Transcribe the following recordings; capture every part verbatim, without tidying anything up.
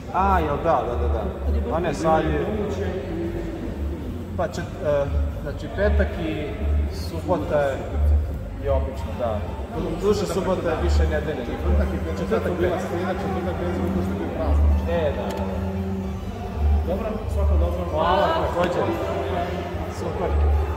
A, jel da, da, da, da. A ne, sad je... Pa čet, uh, znači petak i subota je obično, da. Duže subota je više nedelje. Četvrtak i petak, četvrtak bila sreda, četvrtak vezano ko što je praznik. E, da, da. Dobro, svako dobro. Hvala, također. Super.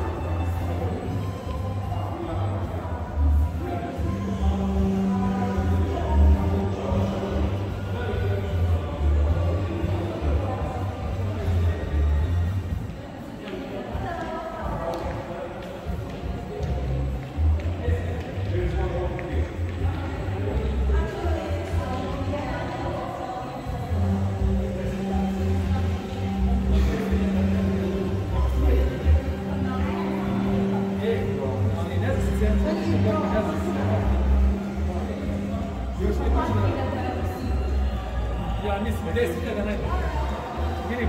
Ja mislim, deset da ne. Vidim.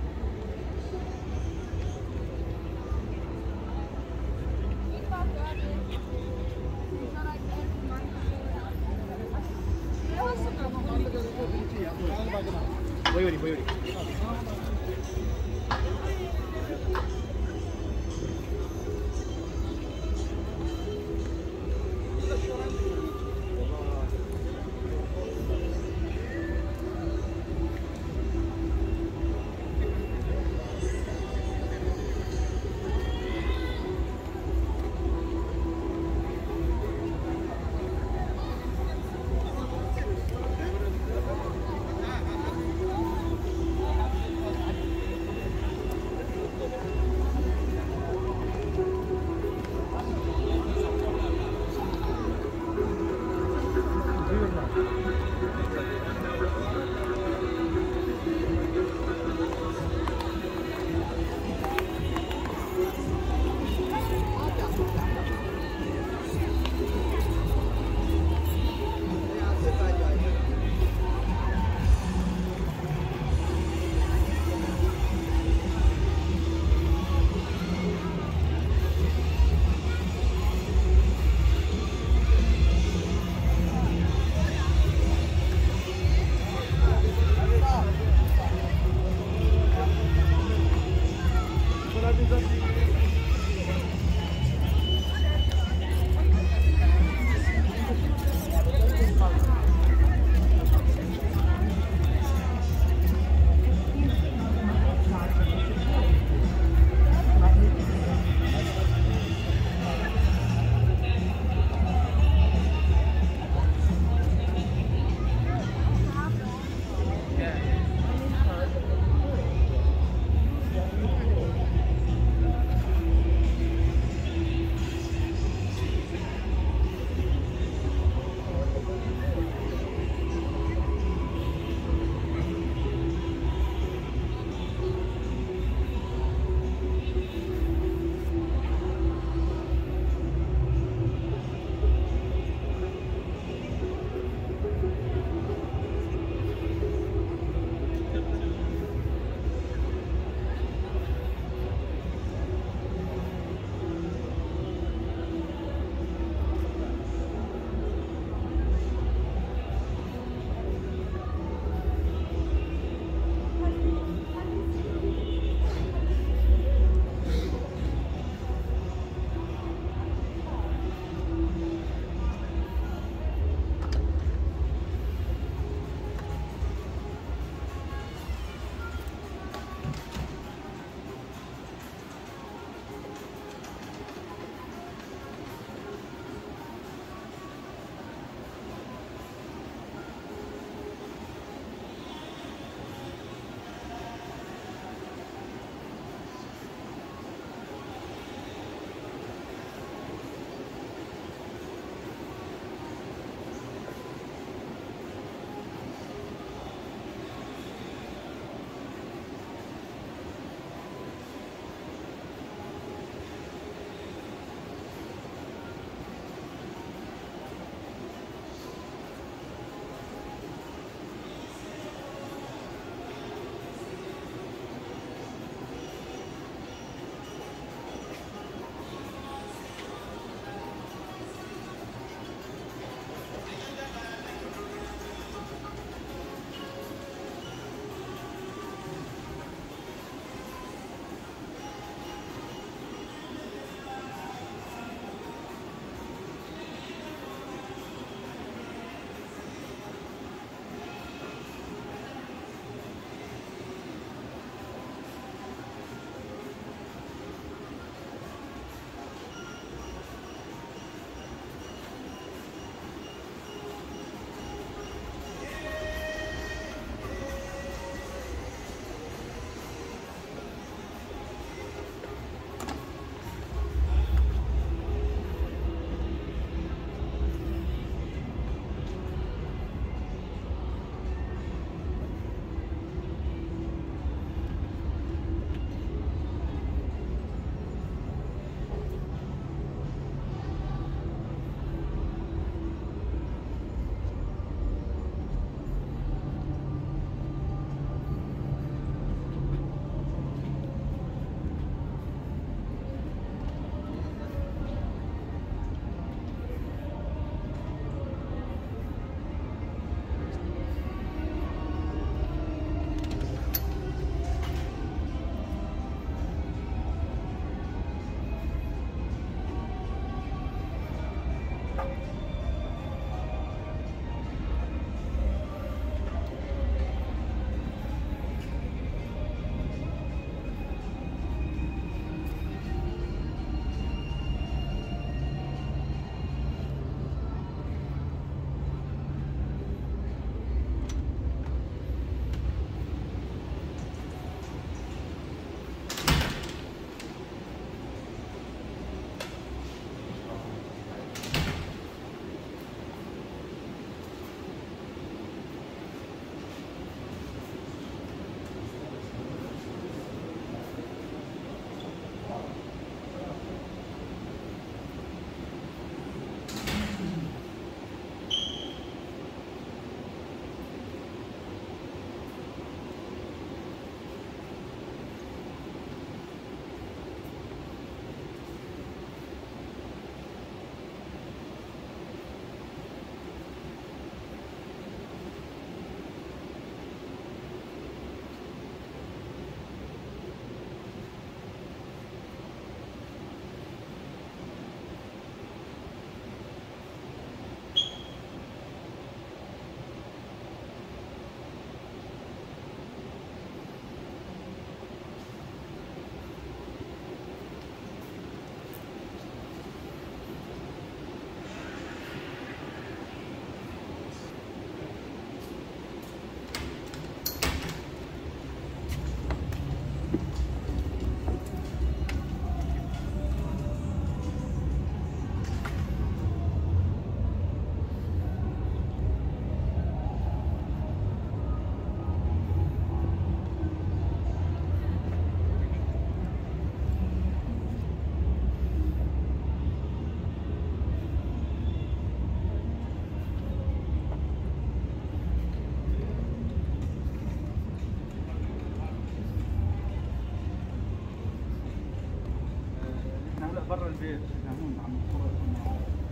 Got it. برا البيت هون عم نتفرج.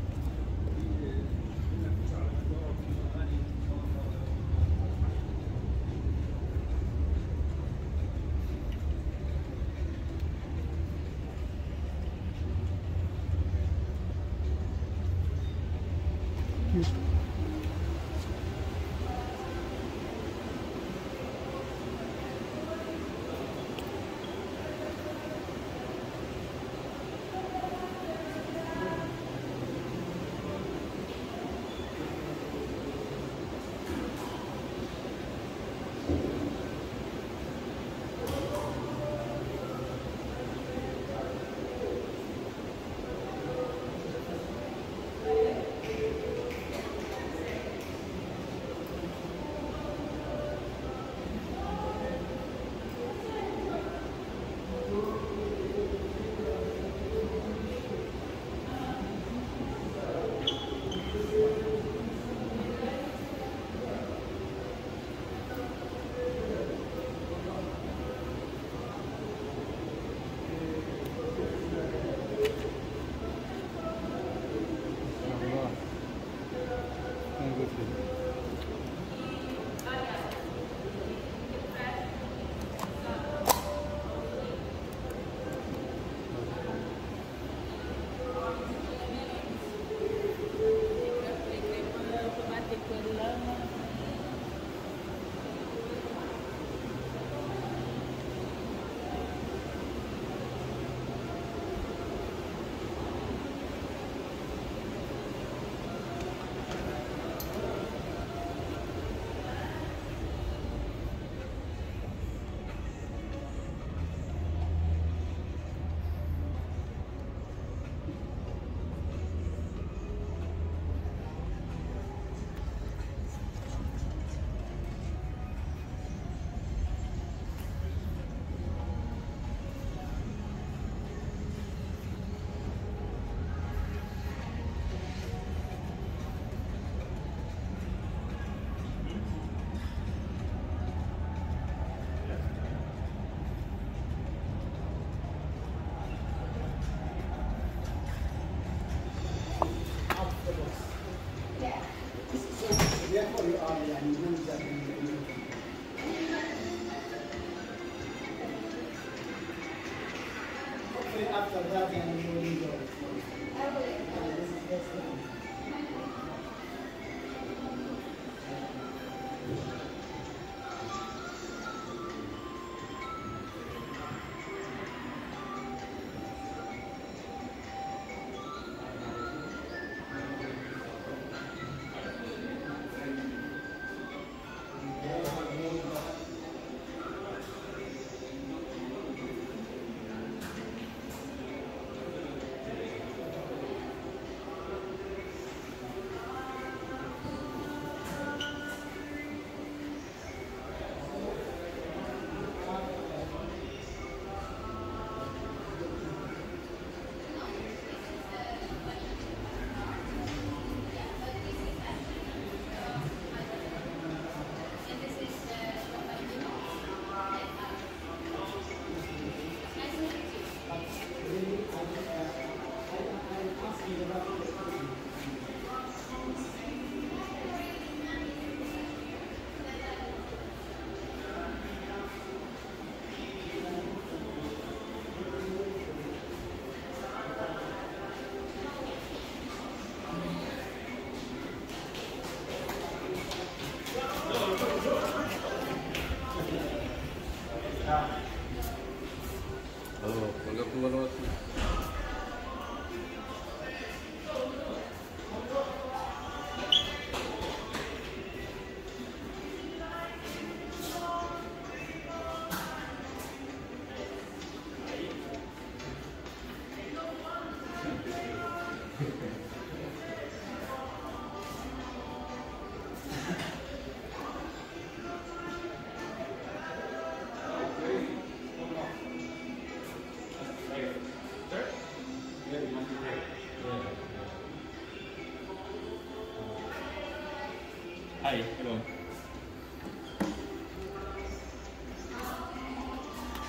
After that, and you will enjoy.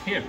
Here.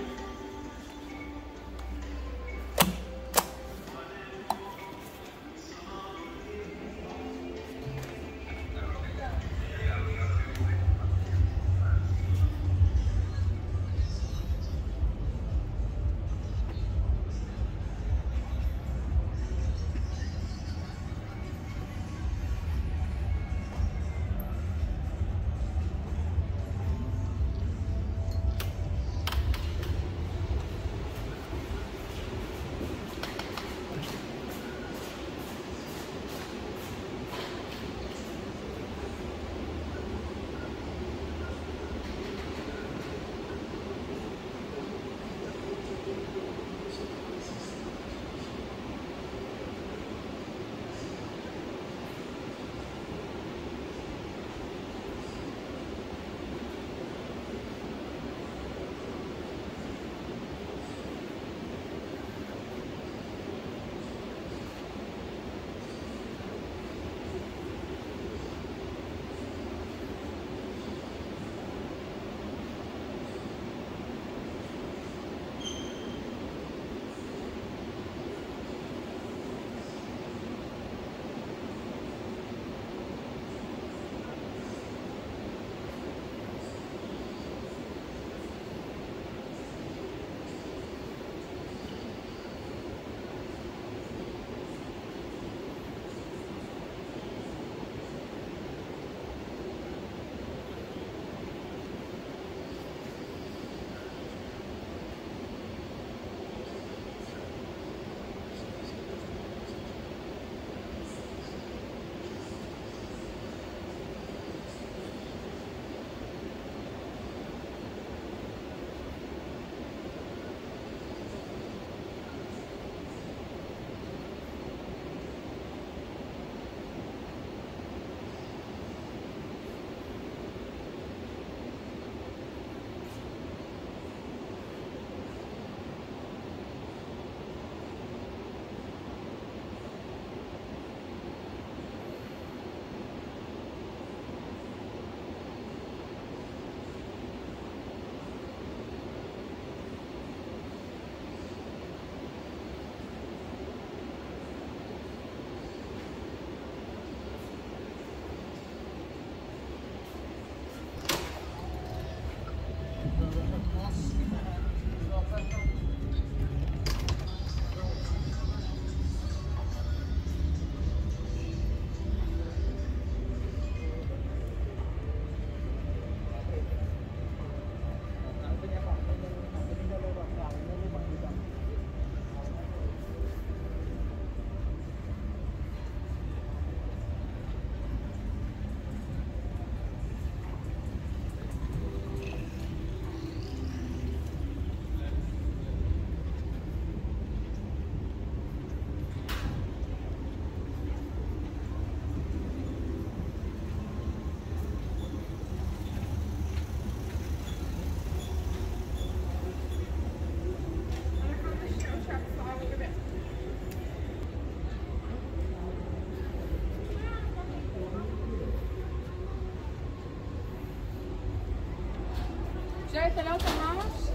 Say hello to Mars.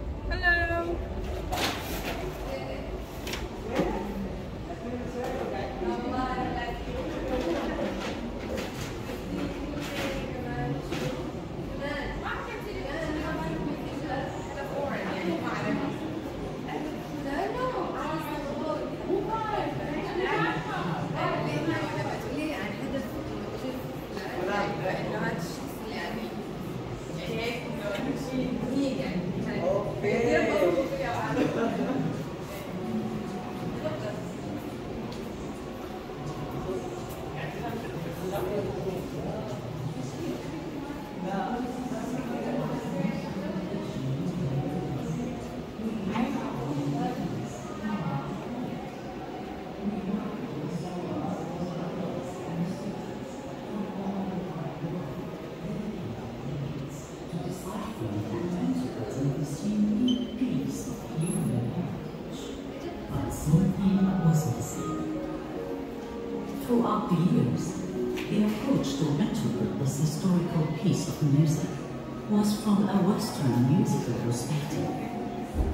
Hello. Throughout the years, the approach to metal this historical piece of music was from a Western musical perspective.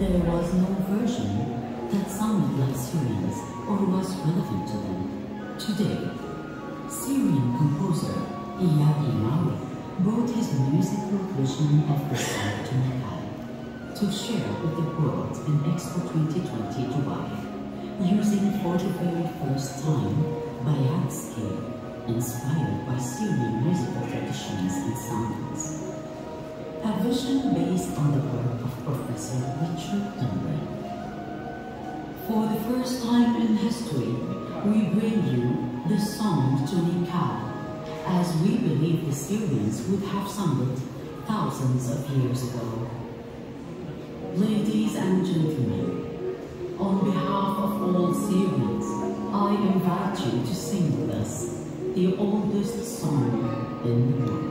there was no version that sounded like Syrians or was relevant to them. Today, Syrian composer Iyadi Mawi brought his musical vision of the song to Mecca to share with the world in Expo twenty twenty Dubai, using for the very first time Bayat scale, inspired by Syrian musical traditions and sounds. A vision based on the work of Professor Richard Dunbar. For the first time in history, we bring you the song to Nikah, as we believe the Syrians would have sung it thousands of years ago. Ladies and gentlemen, on behalf of all Syrians, I invite you to sing with us the oldest song in the world.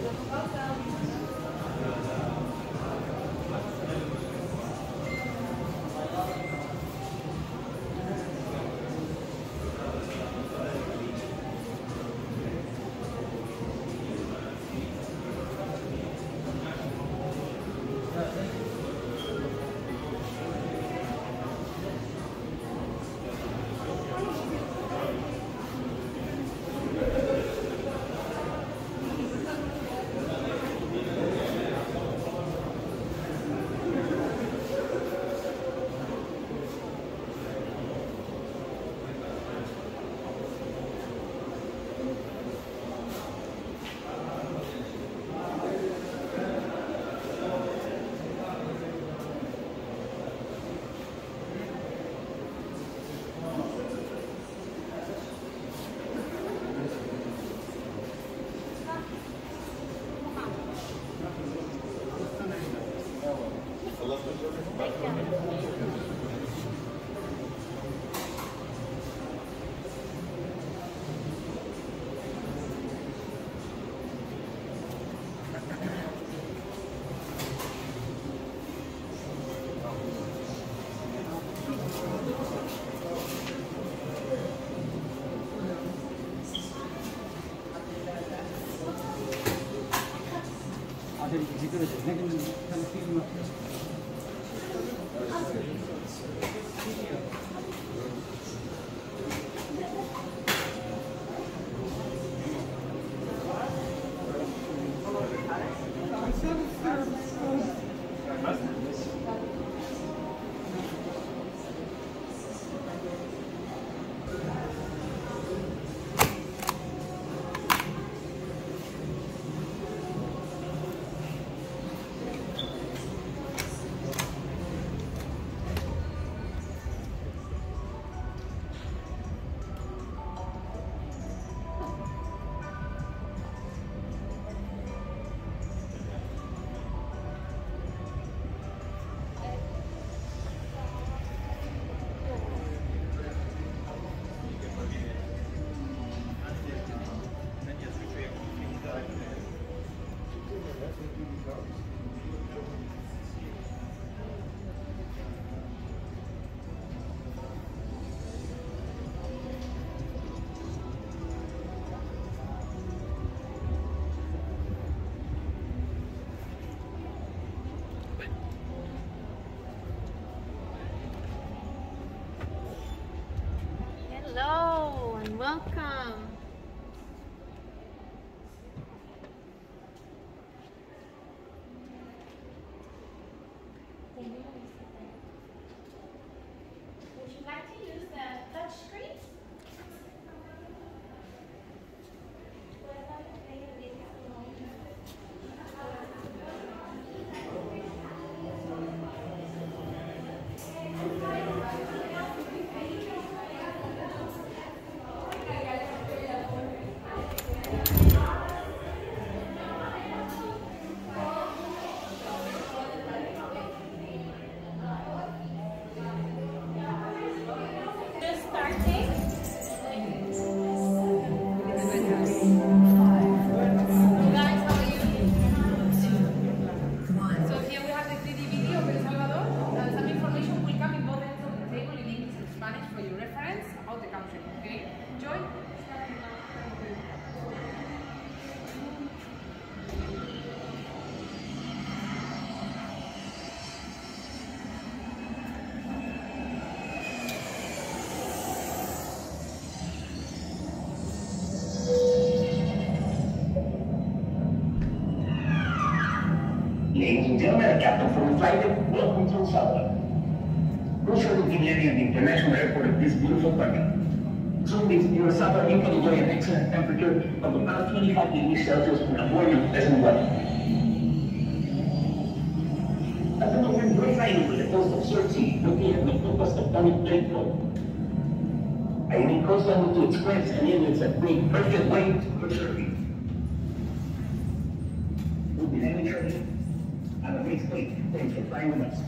Hello and welcome. Would you like to use the touch screen? Ladies and gentlemen, Captain from the flight, welcome to Salvador. We're shortly be landing at the international airport of this beautiful country. Soon these you and Salvador, you can enjoy an excellent temperature of about twenty-five degrees Celsius and avoid your pleasant weather. At the moment, we're flying over the coast of Serbia, looking at the focus of Pavilion trade flow. I need coastline to express and it's a great, perfect way for Serbia. We'll be landing shortly. Have a great day. Thanks for flying with us.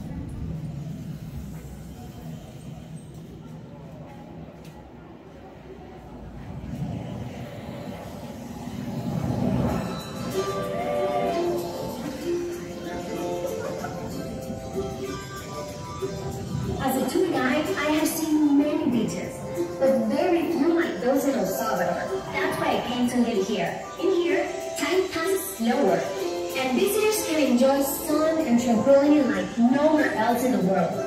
and visitors can enjoy sun and tranquility like nowhere else in the world.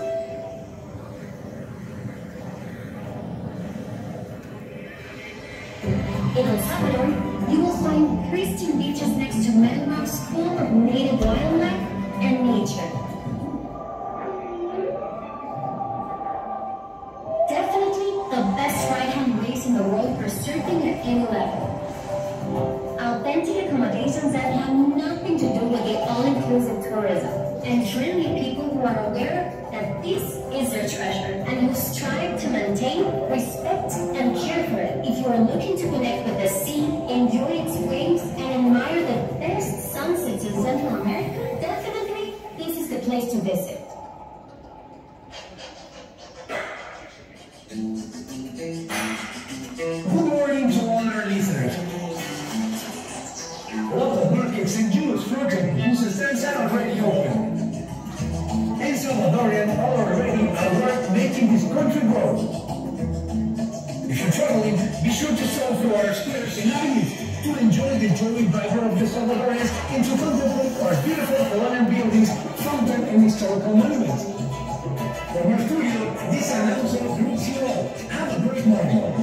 In El Salvador, you will find pristine beaches next to meadows full of native wildlife and nature. Definitely the best right-hand ways in the world for surfing at any level. Authentic accommodations that have nothing to do with the all-inclusive tourism, and friendly people who are aware that this is their treasure and who strive to maintain, respect, and care for it. If you are looking to connect with the sea, enjoy its waves, and admire the best sunsets in Central America, definitely this is the place to visit. Good morning to all our listeners. Local markets and Jews project whose stands are already open. El Salvadorian already are work making this country grow. If you're traveling, be sure to stroll through our squares and avenues to enjoy the joy vibrant of the Salvadorians and to contemplate our beautiful colonial buildings, fountain, and historical monuments. From our studio, this announcer greets you all. Have a great morning.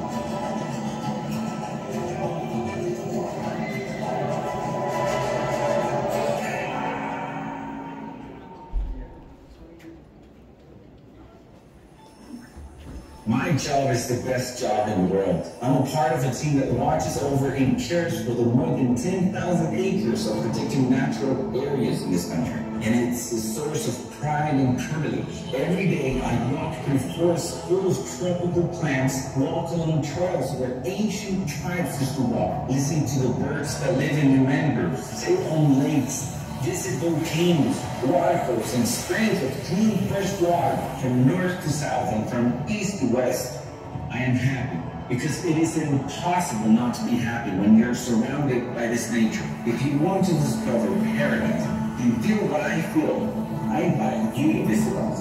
My job is the best job in the world. I'm a part of a team that watches over and cares for the more than ten thousand acres of protected natural areas in this country. And it's a source of pride and privilege. Every day I walk through forests full of tropical plants, walk along trails where ancient tribes used to walk, listen to the birds that live in the mangroves, sail on lakes, visit volcanoes, waterfalls, and springs of clean, fresh water from north to south and from east to west. I am happy because it is impossible not to be happy when you're surrounded by this nature. If you want to discover paradise and feel what I feel, I invite you to visit us.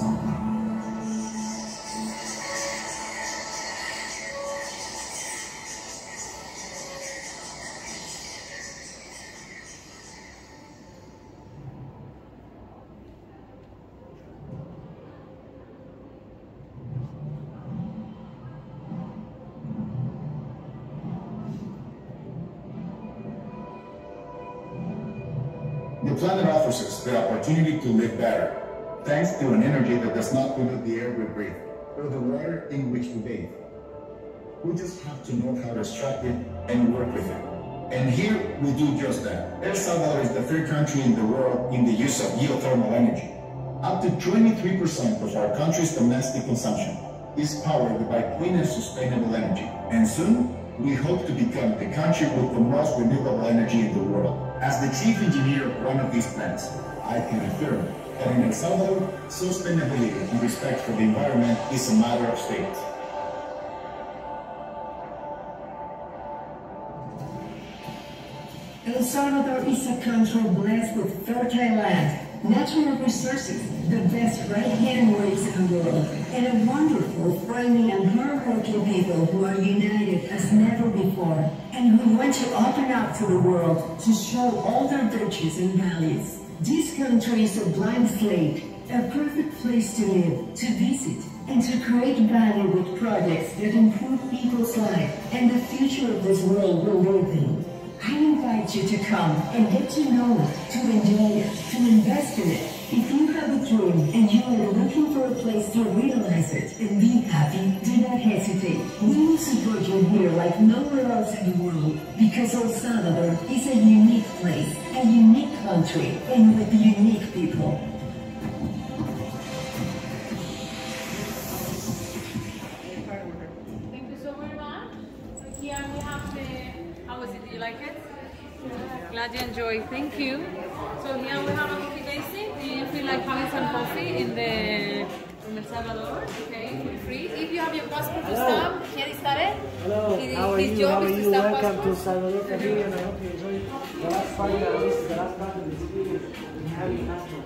The planet offers us the opportunity to live better, thanks to an energy that does not pollute the air we breathe, or the water in which we bathe. We just have to know how to extract it and work with it. And here we do just that. El Salvador is the third country in the world in the use of geothermal energy. Up to twenty-three percent of our country's domestic consumption is powered by clean and sustainable energy. And soon, we hope to become the country with the most renewable energy in the world. As the chief engineer of one of these plants, I can affirm that in El Salvador, sustainability and respect for the environment is a matter of state. El Salvador is a country blessed with fertile land, natural resources, the best right-hand ways in the world, and a wonderful, friendly, and hard-working people who are united as never before, and who want to open up to the world to show all their virtues and values. This country is a blank slate, a perfect place to live, to visit, and to create value with projects that improve people's lives and the future of this world we live in. I invite you to come and get to know it, to enjoy it, to invest in it. If you have a dream and you are looking for a place to realize it and be happy, do not hesitate. We will support you here like nowhere else in the world, because El Salvador is a unique place, a unique country, and with unique people. Thank you so very much. So here we have the... How was it? Do you like it? Glad you enjoyed. Thank you. So here we have a coffee tasting. Do you feel like having some coffee in the from El Salvador? Okay, feel free. If you have your passport to stamp, here is it. Hello. His, How are his you? job How are is to you? stamp Welcome passports. to Salvador Pavilion. I hope you enjoy the last part of this, the last part of the experience in having passports.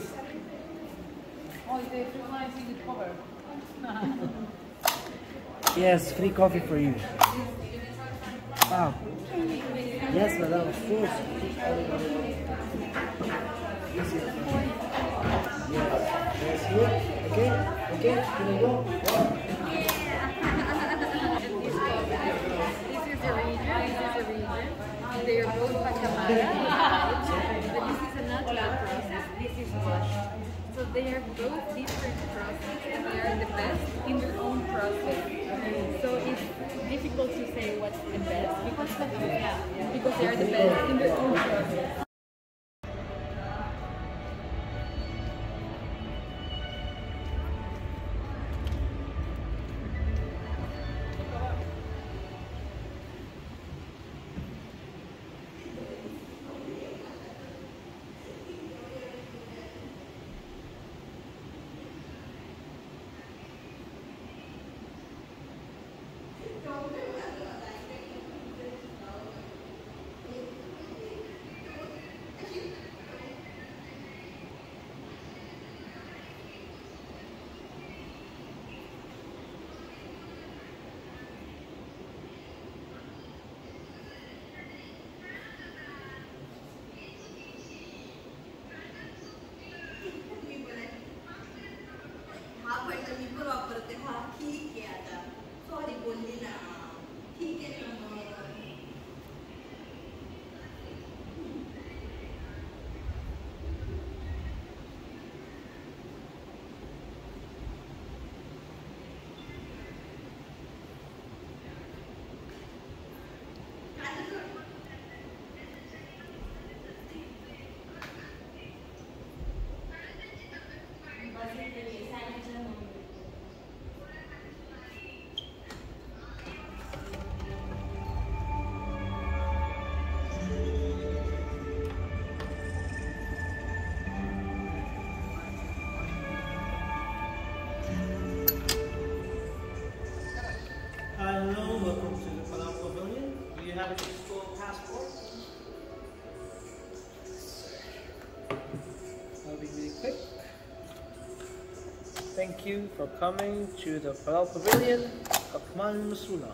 Oh, the flies in the cover. Yes, free coffee for you. Wow. Yes, madam, of course. Yes, yes, here. Okay, okay, here we go. Wow. This is the region, this is the region. They are both pacamara, but this is a natural process, this is washed. So they are both different processes and they are the best in their own process. So it's difficult to say what's the best because, yeah, because they are the best in their own process. Hello, welcome to the Pavilion. Do you have an EXPO passport? I'll be really quick. Thank you for coming to the Pavilion, Kakman Masuna.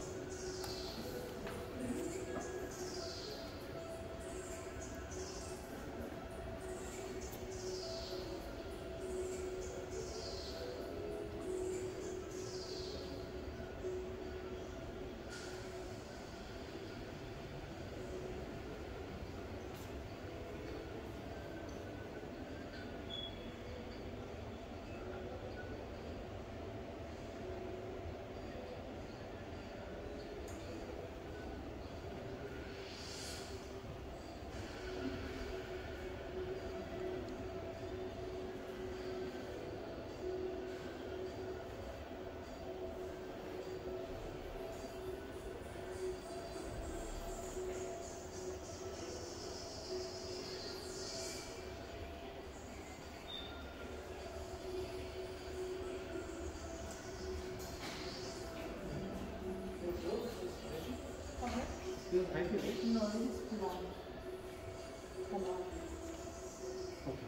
Thank you. No, it's come on. Come on. Okay.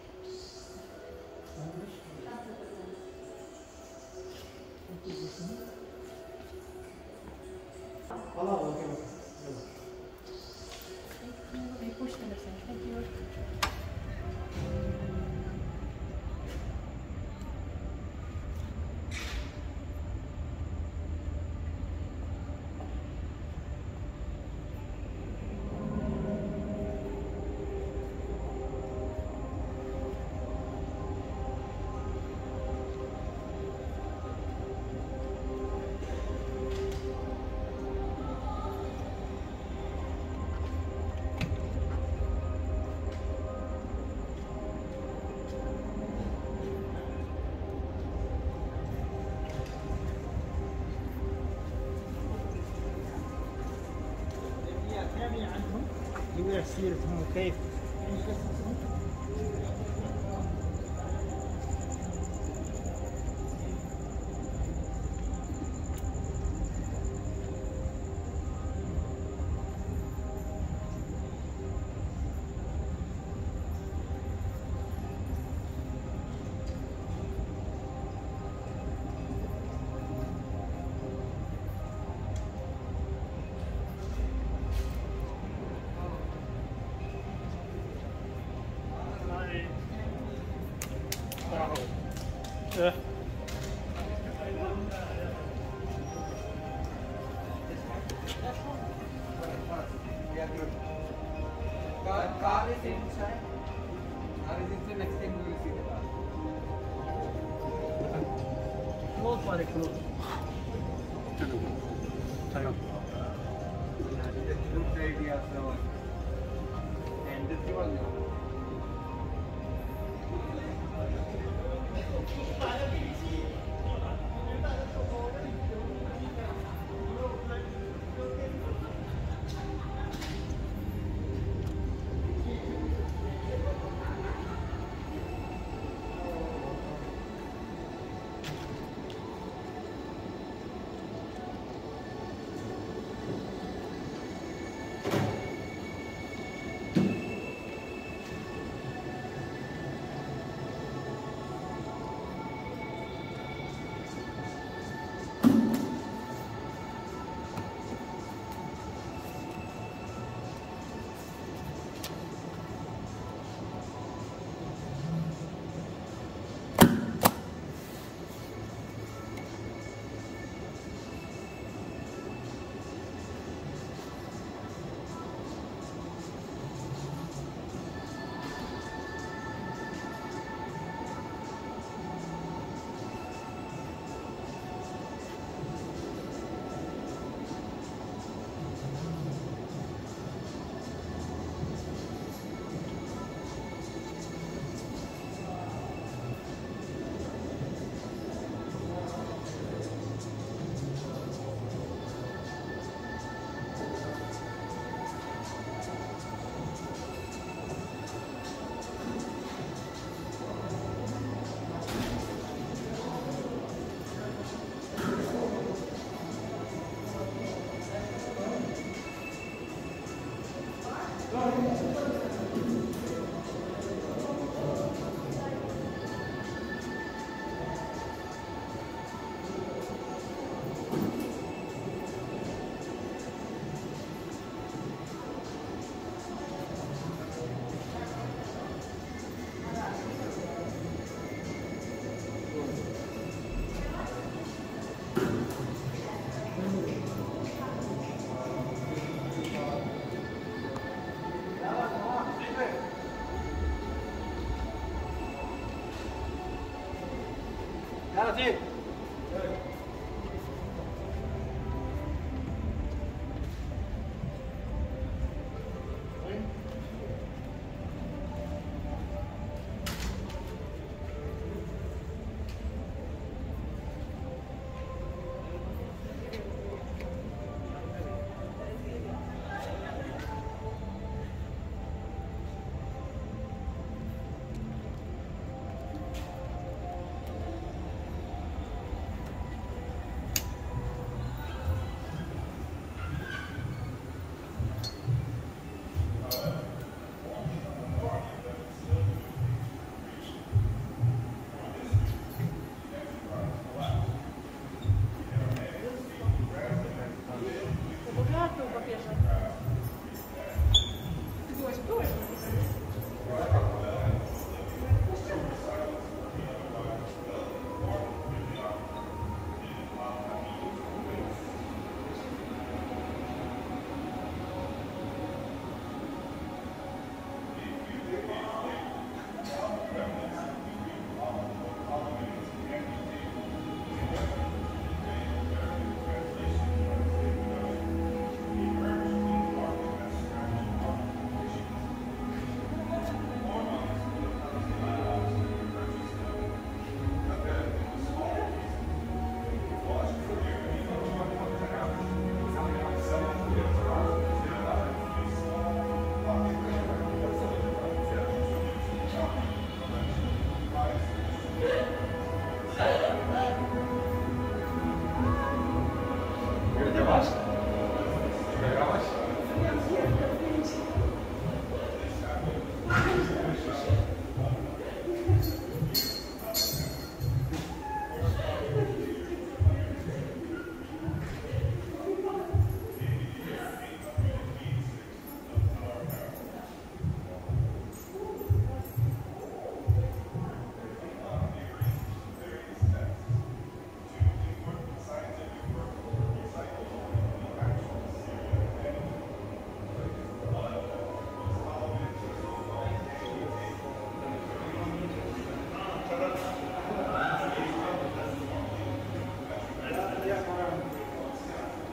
Oh, okay, okay. They push them, thank you. يقول سيرتهم كيف Ja. Car, car is inside. Car is inside. Next time we will see the car. Close, for close. Turn on. Turn on. Good idea, so. And this one. That's it.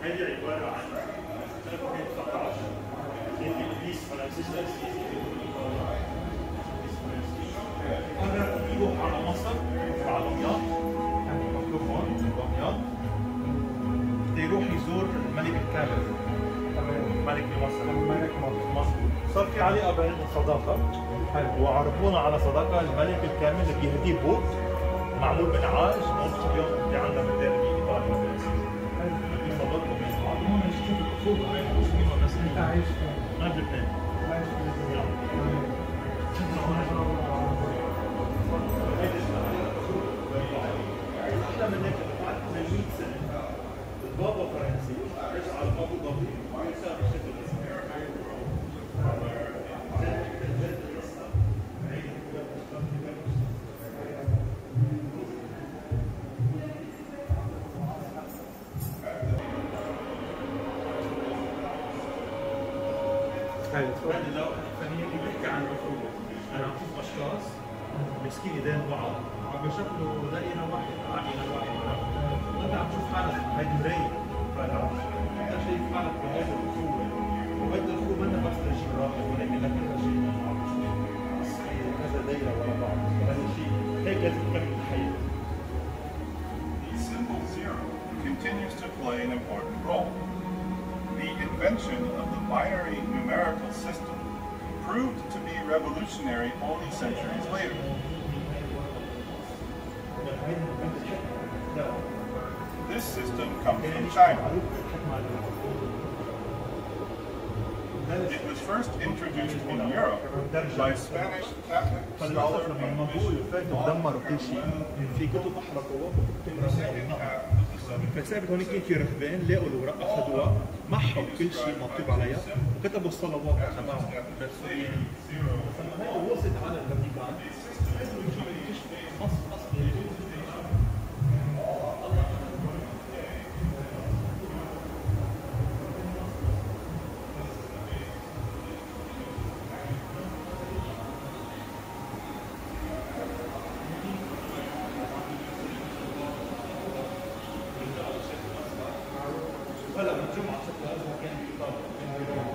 هذه عباره عن ألف وتسعمية وتسعة عشر اللي بيس على اساس قرر يروح على مصر على دمياط، يعني مكتوب هون دمياط، بده يروح يزور الملك الكامل. ملك مصر. ملك مصر. صار في علاقه بينهم صداقه. وعرفونا على صداقه الملك الكامل اللي بيهديه بوت معمول من عاج موجود اليوم اللي عندنا بالدار بايطاليا وبالسويس. صداقه بين بعض. هون شفت الطفوله بس انت عايش فين؟ انا بلبنان. عايش في لبنان. احنا من هيك بعد من مية سنه البابا فرنسي رجع على ابو ظبي وكان بشكل رسمي. هذه اللوحه الفنيه اللي بتحكي عن الطفوله. انا عم شوف اشخاص ماسكين ايدين بعض عم بشكلوا دائره واحده عائله واحده. وانت عم تشوف حالك هيدي مرايه فالعرش. انت شايف حالك بهذا الاخوه وهيدي الاخوه منا بس للجغرافيا ولكن لكل شيء عم تشوف كذا دائره ورا بعض. هذا الشيء هيك لازم تكمل الحياه. The symbol zero continues to play an important role. The invention of the binary numerical system proved to be revolutionary only centuries later. This system comes from China. It was first introduced in Europe by Spanish Catholic scholar and دمروا كل شيء، في كتب احرقوها فثابت هون كان في رهبان لقوا الورق اخذوها محوا كل شيء مكتوب عليها وكتبوا الصلوات تبعهم للسوريين. فلما وصلت على الفاتيكان قدروا يكتشفوا اصل اصلي. هلا بالجمعه شكلها ازمه كان في ايطاليا.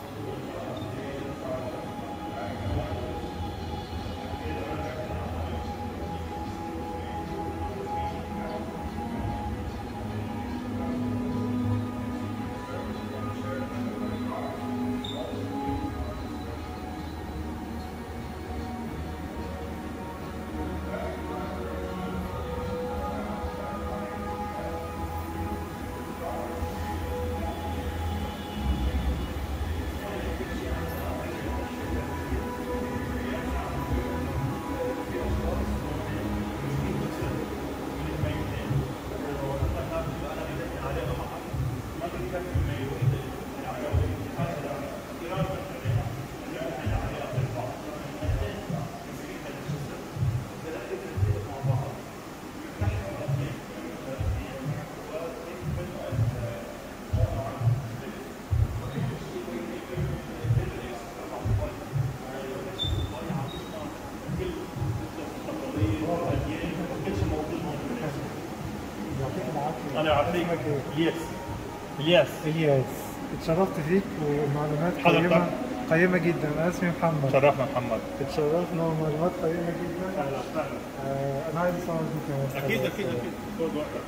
انا يعطيك الياس. الياس الياس اتشرفت فيك ومعلومات قيمة قيمة جدا. أنا اسمي محمد. شرفنا محمد. اتشرفنا ومعلومات قيمة جدا. اهلا وسهلا. آه أنا عايز أصور فيك كمان. اكيد اكيد اكيد خد وقتك.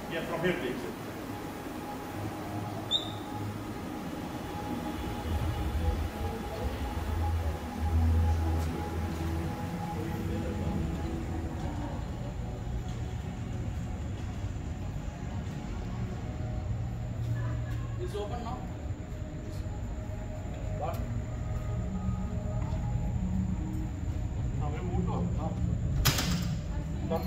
Yeah, from here to exit. It's open now. What? Now we move on. Now. Stop.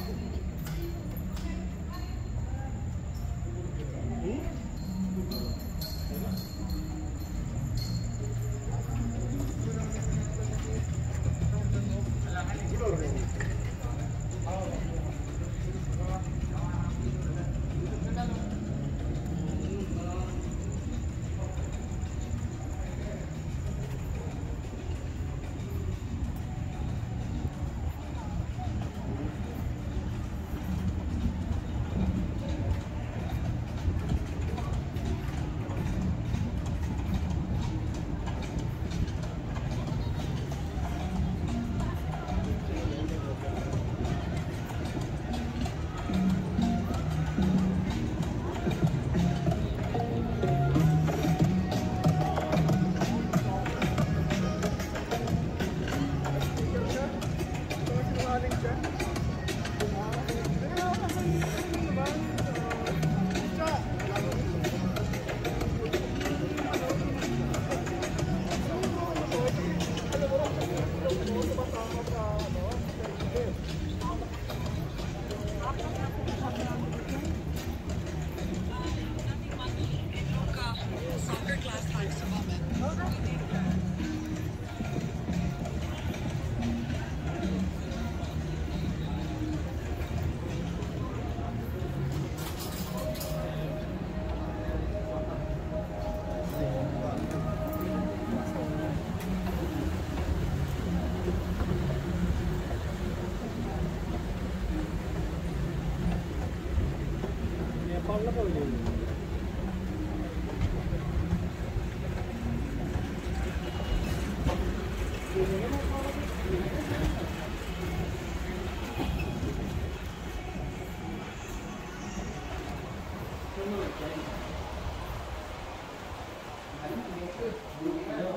Thank you.